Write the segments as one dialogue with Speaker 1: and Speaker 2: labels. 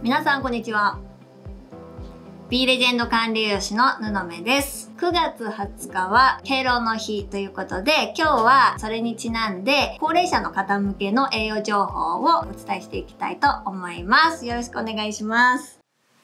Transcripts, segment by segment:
Speaker 1: 皆さんこんにちは。 B レジェンド管理栄養士の布目です。9月20日は敬老の日ということで、今日はそれにちなんで高齢者の方向けの栄養情報をお伝えしていきたいと思います。よろしくお願いします。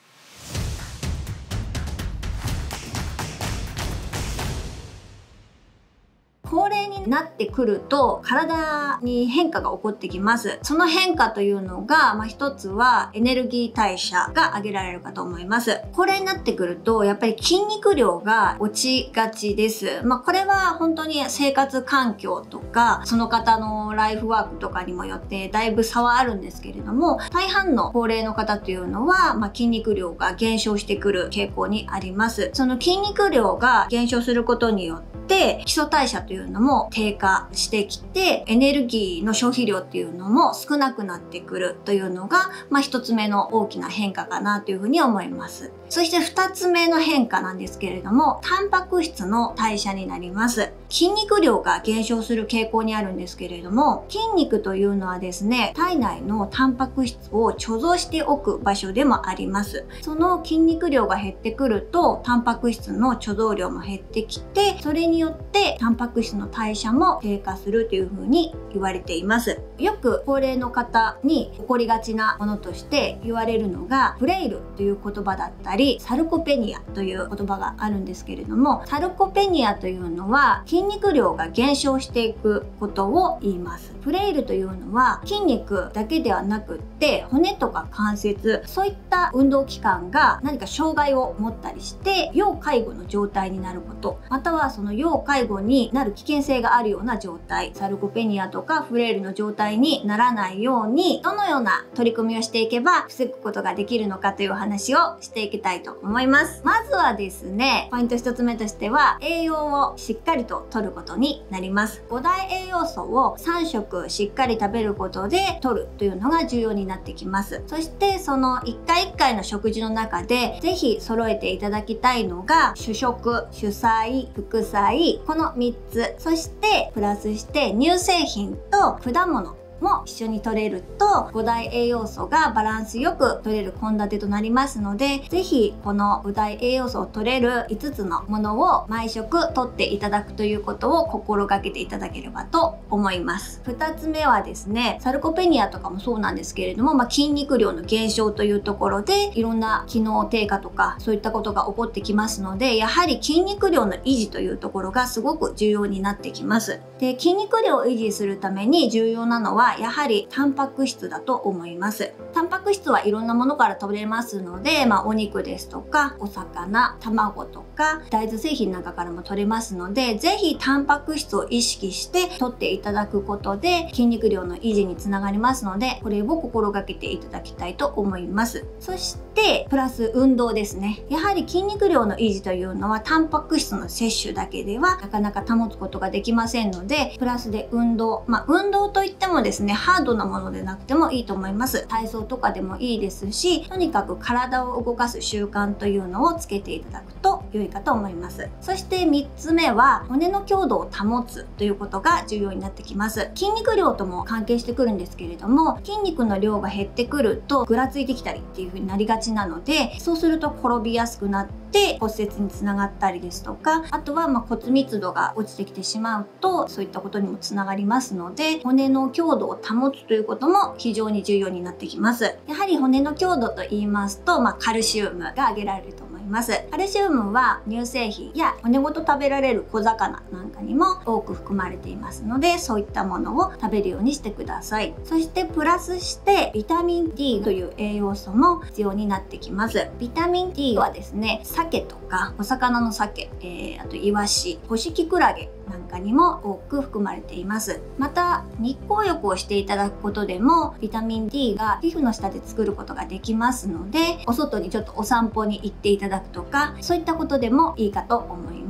Speaker 1: 高齢になってくると体に変化が起こってきます。その変化というのが、一つはエネルギー代謝が上げられるかと思います。高齢になってくるとやっぱり筋肉量が落ちがちです。これは本当に生活環境とかその方のライフワークとかにもよってだいぶ差はあるんですけれども、大半の高齢の方というのは、筋肉量が減少してくる傾向にあります。その筋肉量が減少することによって基礎代謝というのも低下してきて、エネルギーの消費量っていうのも少なくなってくるというのが、一つ目の大きな変化かなというふうに思います。そして二つ目の変化なんですけれども、タンパク質の代謝になります。筋肉量が減少する傾向にあるんですけれども、筋肉というのはですね、体内のタンパク質を貯蔵しておく場所でもあります。その筋肉量が減ってくると、タンパク質の貯蔵量も減ってきて、それによってタンパク質の代謝も低下するというふうに言われています。よく高齢の方に起こりがちなものとして言われるのが、フレイルという言葉だったり、サルコペニアという言葉があるんですけれども、サルコペニアというのは筋肉量が減少していくことを言います。フレイルというのは筋肉だけではなくって骨とか関節、そういった運動器官が何か障害を持ったりして要介護の状態になること、またはその要介護になる危険性があるような状態、サルコペニアとかフレイルの状態にならないように、どのような取り組みをしていけば防ぐことができるのかというお話をしていきたいと思います。まずはですね、ポイント1つ目としては栄養をしっかりと摂ることになります。5大栄養素を3食しっかり食べることで摂るというのが重要になってきます。そしてその1回1回の食事の中でぜひ揃えていただきたいのが主食、主菜、副菜、この3つ、そしてプラスして乳製品と果物も一緒に摂れると5大栄養素がバランスよく摂れる献立となりますので、ぜひこの5大栄養素を摂れる5つのものを毎食摂っていただくということを心がけていただければと思います。2つ目はですね、サルコペニアとかもそうなんですけれども、筋肉量の減少というところでいろんな機能低下とかそういったことが起こってきますので、やはり筋肉量の維持というところがすごく重要になってきます。で、筋肉量を維持するために重要なのはやはりタンパク質だと思います。タンパク質はいろんなものから取れますので、お肉ですとかお魚、卵とか大豆製品なんかからも取れますので、ぜひタンパク質を意識して取っていただくことで筋肉量の維持につながりますので、これを心がけていただきたいと思います。そしてプラス運動ですね。やはり筋肉量の維持というのはタンパク質の摂取だけではなかなか保つことができませんので、プラスで運動、運動といってもですね、ハードなものでなくてもいいと思います。体操とかでもいいですし、とにかく体を動かす習慣というのをつけていただくと良いかと思います。そして3つ目は骨の強度を保つということが重要になってきます。筋肉量とも関係してくるんですけれども、筋肉の量が減ってくるとぐらついてきたりっていう風になりがちなので、そうすると転びやすくなって骨折につながったりですとか、あとは骨密度が落ちてきてしまうとそういったことにもつながりますので、骨の強度を保つということも非常に重要になってきます。やはり骨の強度と言いますと、カルシウムが挙げられると思います。カルシウムは乳製品や骨ごと食べられる小魚なんかにも多く含まれていますので、そういったものを食べるようにしてください。そしてプラスしてビタミン D という栄養素も必要になってきます。ビタミン D はですね、鮭とかお魚の鮭、あとイワシ、干しキクラゲなんかにも多く含まれています。また日光浴をしていただくことでもビタミン D が皮膚の下で作ることができますので、お外にちょっとお散歩に行っていただくとか、そういったことでもいいかと思います。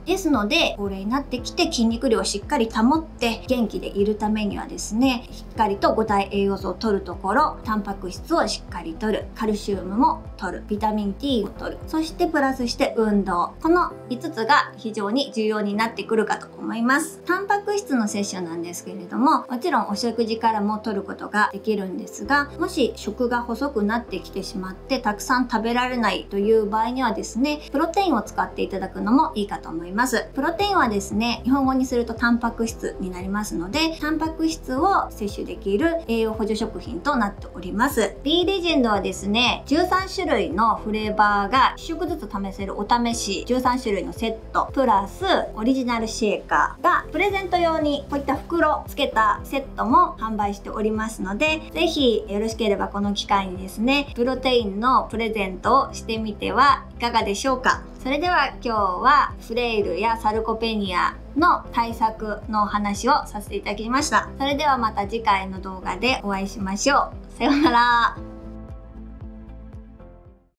Speaker 1: ですので、高齢になってきて筋肉量をしっかり保って元気でいるためにはですね、しっかりと5大栄養素を摂るところ、タンパク質をしっかり摂る、カルシウムも摂る、ビタミン D を摂る、そしてプラスして運動。この5つが非常に重要になってくるかと思います。タンパク質の摂取なんですけれども、もちろんお食事からも摂ることができるんですが、もし食が細くなってきてしまってたくさん食べられないという場合にはですね、プロテインを使っていただくのもいいかと思います。プロテインはですね、日本語にするとタンパク質になりますので、タンパク質を摂取できる栄養補助食品となっております。B レジェンドはですね、13種類のフレーバーが1食ずつ試せるお試し13種類のセットプラスオリジナルシェーカーがプレゼント用にこういった袋つけたセットも販売しておりますので、ぜひよろしければこの機会にですね、プロテインのプレゼントをしてみてはいかがでしょうか。それでは今日はフレイルやサルコペニアの対策のお話をさせていただきました。それではまた次回の動画でお会いしましょう。さようなら。